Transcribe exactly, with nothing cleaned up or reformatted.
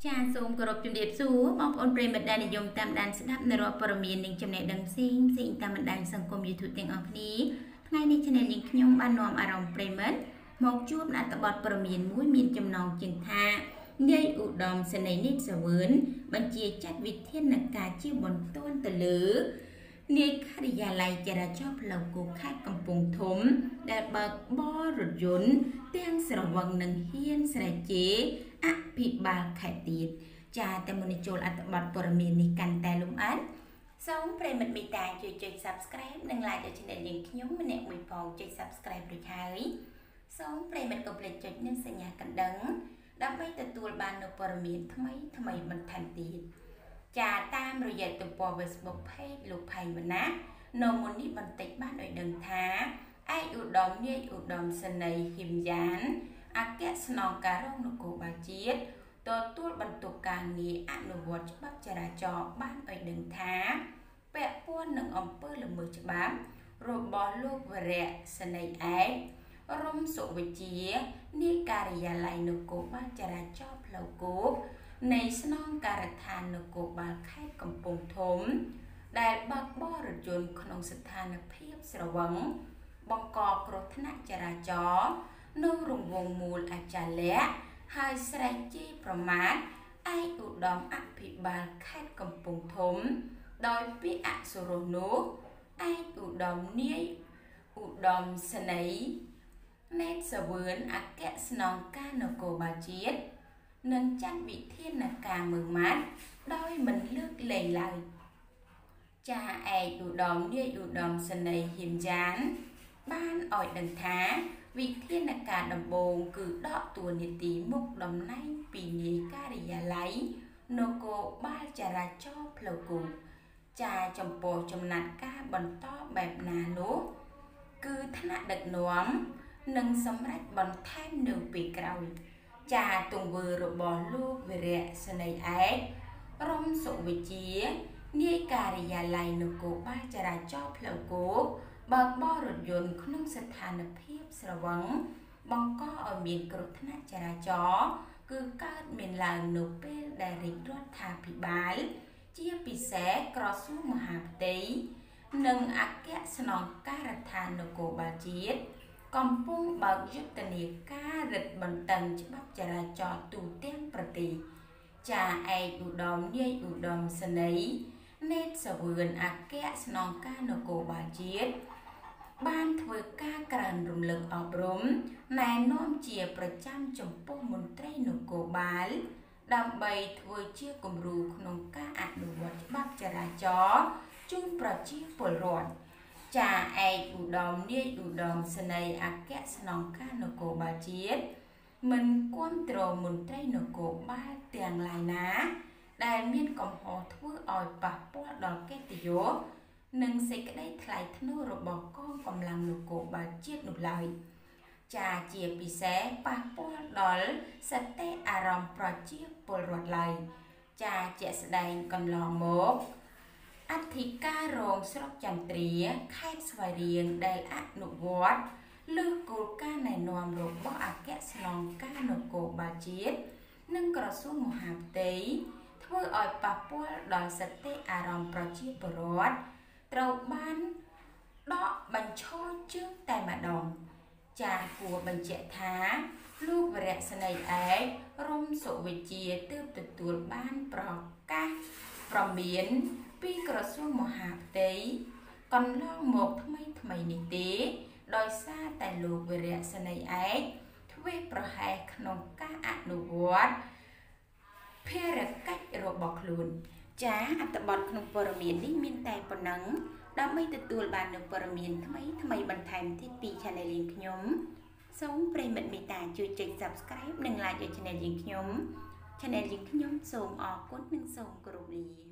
ចាសូមគោរពជំរាបសួរបងប្អូនប្រិយមិត្តដែលនិយមតាមដានស្ដាប់នៅរាល់ព័ត៌មាននិងចំណេះដឹងផ្សេងផ្សេងតាមបណ្ដាញសង្គម YouTube ទាំងអស់គ្នាថ្ងៃនេះ Channel យើងខ្ញុំបាននាំអារម្មណ៍ប្រិយមិត្តមកជួបអត្ថបទព័ត៌មានមួយមានចំណងជើងថានាយឧត្តមសេនីយ៍ នីត សាវឿនបញ្ជាចាត់វិធានការជាបន្ទាន់ទៅលើនាយការិយាល័យចរាចរណ៍ផ្លូវគោកខេត្តកំពង់ធំដែលបើកបររថយន្តទាំងស្រវឹងនិងហ៊ានស្រែកជេរអភិបាលខេត្តទៀតចាតែមុននឹងចូលអត្ថបទព័ត៌មាននេះកាន់តែលម្អិតសូមប្រិយមិត្តមេត្តាជួយចុច Subscribe និង Like ដល់ Channel យើងខ្ញុំម្នាក់មួយផងចុច Subscribe រួចហើយសូមប្រិយមិត្តកុំភ្លេចចុចនឹងសញ្ញាកណ្ដឹងដើម្បីទទួលបាននូវព័ត៌មានថ្មីថ្មីបន្ថែមទៀតចាតាមរយៈទំព័រ Facebook Page លោកផែងវណ្ណៈនៅមុននេះបន្តិចបានឲ្យដឹងថាឯកឧត្តមនាយឧត្តមសេនីយ៍ ហ៊ីមយ៉ានអគ្គស្នងការរងនគរបាលជាតិទទួលបន្ទុកការងារអនុវត្តច្បាប់ចរាចរណ៍បានឲ្យដឹងថាពាក់ព័ន្ធនឹងអំពើល្មើសច្បាប់របស់លោកវរៈសេនីយ៍ឯករំសុវិជ្ជានាយការិយាល័យនគរបាលចរាចរណ៍ផ្លូវគោកនៃស្នងការដ្ឋាននគរបាលខេត្តកំពង់ធំដែលបើកបររថយន្តក្នុងស្ថានភាពស្រវឹងបង្កគ្រោះថ្នាក់ចរាចរណ៍នៅរង្វង់មូលអចារ្យហើយស្រែកជេរប្រមាថឯកឧត្តមអភិបាលខេត្តកំពង់ធំដោយពាក្យអសុរោះនោះឯកឧត្តមនាយឧត្តមសេនីយ៍ នេត សាវឿនអគ្គស្នងការនគរបាលជាតិនឹងចាត់វិធានការមើលម៉ាត់ដោយមិនលើកលែងឡើយចាឯកឧត្តមនាយឧត្តមសេនីយ៍ ហ៊ីមយ៉ានបានឲ្យដឹងថាវិធានការដំបូងគឺដកតួនាទីមុខតំណែងពីនាយការិយាល័យនគរបាលចរាចរណ៍ផ្លូវគោកចាចំពោះចំណាត់ការបន្តបែបណានោះគឺថ្នាក់ដឹកនាំនិងសម្រេចបន្ថែមនៅពេលក្រោយចាទង្វើរបស់លោកវរៈសេនីយ៍ឯករំសុវិជ្ជានាយការិយាល័យនគរបាលចរាចរណ៍ផ្លូវគោកបើកបររថយន្តក្នុងស្ថានភាពស្រវឹងបង្កឲ្យមានគ្រោះថ្នាក់ចរាចរណ៍គឺកើតមានឡើងនៅពេលដែលរាជរដ្ឋាភិបាលជាពិសេសក្រសួងមហាផ្ទៃនិងអគ្គស្នងការដ្ឋាននគរបាលជាតិកំពុងបើកយុទ្ធនាការរឹតបន្តឹងច្បាប់ចរាចរណ៍ទូទាំងប្រទេសចាឯកឧត្តមនាយឧត្តមសេនីយ៍ នេត សាវឿនអគ្គស្នងការនគរបាលជាតិបានធ្វើការក្រើនរំលឹកអប់រំណែនាំជាប្រចាំចំពោះមន្ត្រីនគរបាលដើម្បីធ្វើជាគំរូក្នុងការអនុវត្តច្បាប់ចរាចរណ៍ជូនប្រជាពលរដ្ឋចាឯកឧត្តមនាយឧត្តមសេនីយ៍អគ្គស្នងការនគរបាលជាតិមិនគាំទ្រមន្ត្រីនគរបាលទាំងឡាយណាដែលមានកំហុសធ្វើឲ្យប៉ះពាល់ដល់កិត្តិយសនិងសេចក្តីថ្លៃថ្នូររបស់កងកម្លាំងនគរបាលជាតិនោះឡើយចាជាពិសេសប៉ះពាល់ដល់សតិអារម្មណ៍ប្រជាពលរដ្ឋឡើយចាជាក់ស្ដែងកន្លងមកអធិការរងស្រុកចន្ទ្រាខេត្តស្វាយរៀងដែលអនុវត្តលើគោលការណ៍ណែនាំរបស់អគ្គស្នងការនគរបាលជាតិនិងក្រសួងមហាផ្ទៃធ្វើឲ្យប៉ះពាល់ដល់សតិអារម្មណ៍ប្រជាពលរដ្ឋត្រូវបានដកបញ្ឈរជើងតែម្ដងចាគួរបញ្ជាក់ថាលោកវរៈសេនីយ៍ឯករំសុវិជ្ជាទើបទទួលបានប្រកាសប្រមានពីក្រសួងមហាផ្ទៃកន្លងមកថ្មីថ្មីនេះទេដោយសារតែលោកវរៈសេនីយ៍ឯកធ្វើប្រហែសក្នុងការអនុវត្តភារកិច្ចរបស់ខ្លួនចាអត្ថបទក្នុងព័ត៌មាននេះមានតែប៉ុណ្ណឹងដើម្បីទទួលបាននូវព័ត៌មានថ្មីថ្មីបន្ថែមទៀតពី Channel យើងខ្ញុំសូមប្រិយមិត្តមេត្តាជួយចុច Subscribe និង Like ឲ្យ Channel យើងខ្ញុំ Channel យើងខ្ញុំសូមអរគុណនិងសូមគោរពលា